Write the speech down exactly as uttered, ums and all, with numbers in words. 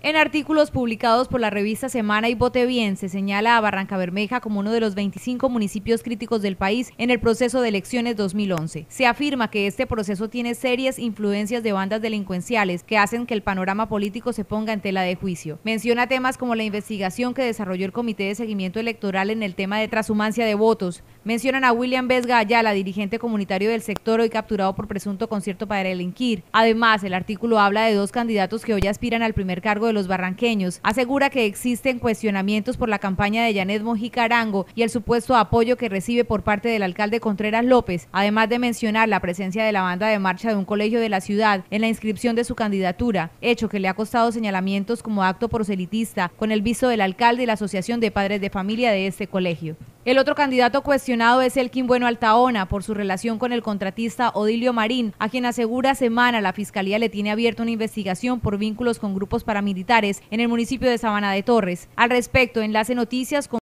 En artículos publicados por la revista Semana y Vote Bien, se señala a Barrancabermeja como uno de los veinticinco municipios críticos del país en el proceso de elecciones dos mil once. Se afirma que este proceso tiene serias influencias de bandas delincuenciales que hacen que el panorama político se ponga en tela de juicio. Menciona temas como la investigación que desarrolló el Comité de Seguimiento Electoral en el tema de transhumancia de votos. Mencionan a William Vesga Ayala, dirigente comunitario del sector, hoy capturado por presunto concierto para delinquir. Además, el artículo habla de dos candidatos que hoy aspiran al primer cargo de los barranqueños. Asegura que existen cuestionamientos por la campaña de Yanet Mojica Arango y el supuesto apoyo que recibe por parte del alcalde Contreras López, además de mencionar la presencia de la banda de marcha de un colegio de la ciudad en la inscripción de su candidatura, hecho que le ha costado señalamientos como acto proselitista con el visto del alcalde y la asociación de padres de familia de este colegio. El otro candidato cuestionado es Elkin Bueno Altaona por su relación con el contratista Odilio Marín, a quien asegura Semana la Fiscalía le tiene abierta una investigación por vínculos con grupos paramilitares en el municipio de Sabana de Torres. Al respecto, Enlace Noticias con